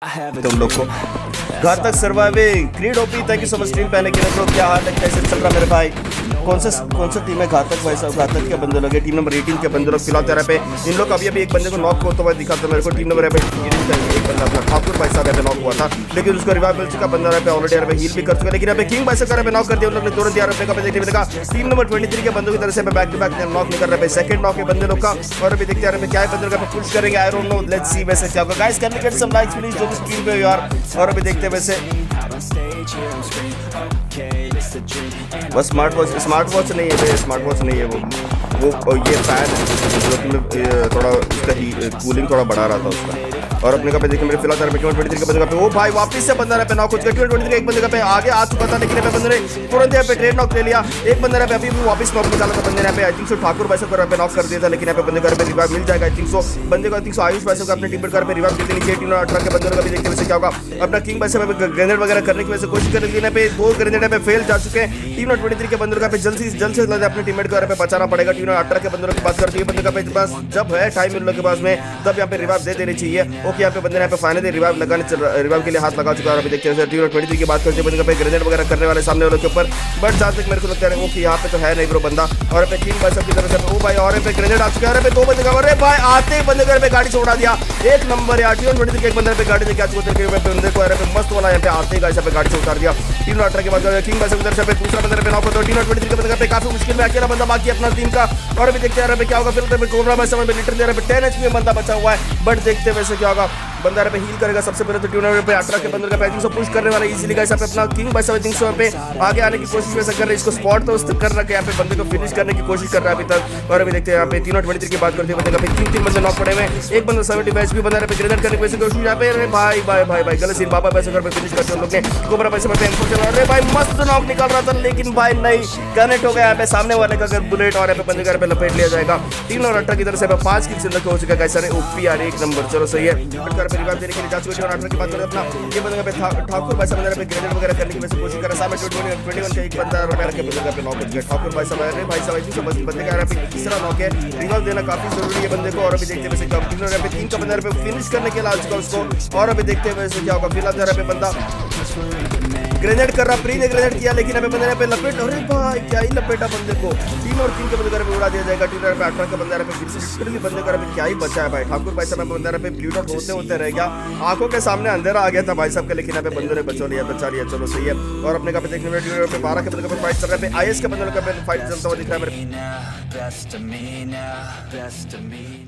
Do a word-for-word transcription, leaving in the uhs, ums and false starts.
तुम लोग को घातक surviving creed OP, thank you so much stream पहले के लिए। क्या हाल है, कैसे चल रहा मेरे भाई? कौन सा कौन सा टीम है घातक भाई साहब? घातक के बंदे लोग टीम नंबर अठारह के बंदे लोग फिलहाल तेरा पे इन लोग अभी अभी एक बंदे को नॉक होता हुआ दिखा था मेरे को। टीम नंबर एक बंदा था ठाकुर भाई साहब पे नॉक हुआ था, लेकिन उसको रिवाइव मिल चुका। बंदा पे ऑलरेडी यार पे हील भी कर चुका, लेकिन यहाँ पे किंग भाई साहब पे नॉक कर दिया उन लोग ने तुरंत। यार अपने का देखने मिलेगा टीम नंबर तेईस के बंदों की तरफ से बैक टू बैक नॉक नहीं कर रहे। सेकंड नॉक है बंदे लोग का, और अभी देखते हैं क्या बंदे लोग पुश करेंगे। I don't know, let's see वैसे क्या होगा। Guys can we get some likes please जो स्क्रीन पे यार। और अभी देखते हैं वैसे बस स्मार्ट वॉच स्मार्ट वॉच नहीं है, स्मार्ट वॉच नहीं है वो वो ये फैन है जो थोड़ा उसका ही कूलिंग थोड़ा बढ़ा रहा था उसका। और अपने का पे देखिए मेरे फिलहाल तेईस के बंदे पे वो भाई वापस से बंदा पे नॉक हो चुका। तेईस एक बंदे का पे आगे आ चुका था, लेकिन बंदे ने तुरंत यहाँ पे ट्रेड नॉक ले लिया। एक बंदे पे अभी भी वापस नॉक निकाला था बंदे ने पे आई थिंक सो ठाकुर भाई को पे नॉक कर दिया था, लेकिन यहाँ पे बंदे घर पे रिवाइव मिल जाएगा। आई थिंक सो बंदे को आई थिंक सो आयुष भाई को अपने टीम पर पे रिवाइव दे देनी चाहिए। टीम अठारह के बंदे का भी देखते वैसे क्या होगा। अपना किंग भाई से ग्रेनेड वगैरह करने की वजह से कोशिश कर रही है पे दो ग्रेनेड पे फेल जा चुके हैं। टीम तेईस के बंदे का पे जल्द से जल्द से जल्द अपने टीममेट को पे बचाना पड़ेगा। टीम अठारह के बंदों की बात करती है बंदे का पे बस जब है टाइम इन लोग के पास में तब यहाँ पे रिवाइव दे देनी चाहिए। ओके यहाँ पे बंदे ने पे फाइनली रिवाइव लगाने रिवाइव के लिए हाथ लगा चुका है। अभी देखते हैं टीम तेईस की बात करते हैं बंदे का पे ग्रेनेड वगैरह करने वाले सामने वालों के ऊपर, बट जहाँ तक मेरे को लगता है ओके यहाँ पे तो है नहीं ब्रो बंदा। और पे किंग भाई की तरफ से ओ भाई और पे ग्रेनेड आ चुका है पे दो बंदे का। अरे भाई आते ही बंदे पे गाड़ी छोड़ा दिया, एक नंबर यार। टीम तेईस के एक बंदे पे गाड़ी लेके आ चुके थे बंदे को पे मस्त वाला यहाँ पे आते ही गाइस पे गाड़ी से उतार दिया। टीम अठारह के बाद किंग भाई की तरफ से दूसरा बंदे पे नॉक होता है। टीम तेईस के बंदे पे काफी मुश्किल में अकेला बंदा बाकी अपना टीम का। और अभी देखते हैं क्या होगा। फिर कोबरा भाई समझ में लिटर दे रहा है टेन एचपी में बंदा बचा हुआ है, बट देखते हैं वैसे क्या होगा। बंदा पे हील करेगा सबसे पहले तो टीम पे अठारह के बंदे का पैकिंग से पुश करने वाला इजीली गाइस पे अपना किंग भाई सब सौ पे आगे आने की कोशिश वैसे कर रहे हैं। इसको स्पॉट तो उसने कर रखा है, यहाँ पे बंदे को फिनिश करने की कोशिश कर रहा है अभी तक। और अभी देखते हैं यहाँ पे तीनों तेईस की बात करते हैं बंदे का पे तीन तीन बंदे नॉक पड़े हुए हैं। एक बंदा सेवेंटी एचपी भी बंदा पे ग्रेनेड करने की कोशिश यहाँ पे भाई भाई भाई भाई गलत सीन बाबा पैसे घर पे फिनिश करते हैं लोग ने। कोबरा पैसे पे एम फोर चला रहे भाई मस्त नॉक निकाल रहा था, लेकिन भाई नहीं कनेक्ट हो गया यहाँ पे सामने वाले का अगर बुलेट और यहाँ पे बंदे घर पे लपेट लिया जाएगा। तीन और अठारह की तरफ से पांच किल से हो चुका है गाइस। अरे ओपी यार एक नंबर, चलो सही है। घर पे रिवाइव देने के लिए जा चुके हैं। अठारह की बात करें अपना ये बंदा पे ठाकुर भाई साहब पे ग्रेनेड वगैरह करने की वैसे कोशिश कर रहा है। सामने इक्कीस का एक बंदा रुपए के बंदे पे नॉक हो गया। ठाकुर भाई साहब अरे भाई साहब इसी बंदे बंदे का पे तीसरा नॉक है। रिवाइव देना काफी जरूरी है बंदे को। और अभी देखते हैं वैसे क्या तीन पे तीन का बंदा पे फिनिश करने के लिए आ चुका उसको। और अभी देखते हैं वैसे क्या होगा। फिलहाल जरा पे बंदा ग्रेनेड कर रहा, प्री ने ग्रेनेड किया, लेकिन अभी बंदे पे लपेट। अरे भाई क्या ही लपेटा बंदे को। तीन और तीन के बंदे पे उड़ा दिया जाएगा। टीम पे अठारह के बंदे पे लिटरली बंदे का क्या ही बचा है भाई। ठाकुर भाई साहब बंदे पे ब्लू डॉट होते होते रह गया, आंखों के सामने अंधेरा आ गया था भाई साहब के, लेकिन यहाँ पे बंदों ने बचा लिया बचा लिया चलो सही है। और अपने का पे देखने में पे बारह के बंदे पे फाइट चल रहा है। आईएस के बंदे का फाइट चलता हुआ दिख रहा है मेरे।